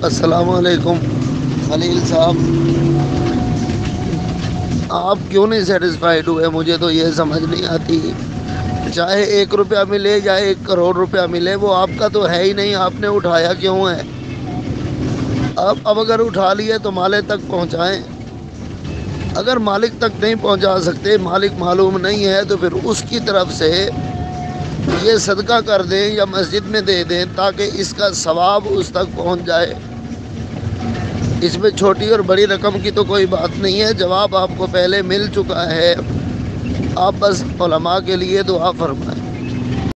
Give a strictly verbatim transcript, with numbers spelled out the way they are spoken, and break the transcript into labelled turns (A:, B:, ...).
A: अस्सलाम वालेकुम खलील साहब। आप क्यों नहीं सेटिस्फाइड हुए? मुझे तो ये समझ नहीं आती। चाहे एक रुपया मिले या एक करोड़ रुपया मिले, वो आपका तो है ही नहीं, आपने उठाया क्यों है? अब अब अगर उठा लिए तो मालिक तक पहुंचाएं। अगर मालिक तक नहीं पहुंचा सकते, मालिक मालूम नहीं है, तो फिर उसकी तरफ से ये सदका कर दें या मस्जिद में दे दें, ताकि इसका सवाब उस तक पहुंच जाए। इसमें छोटी और बड़ी रकम की तो कोई बात नहीं है, जवाब आपको पहले मिल चुका है। आप बस उलमा के लिए दुआ फरमाएं।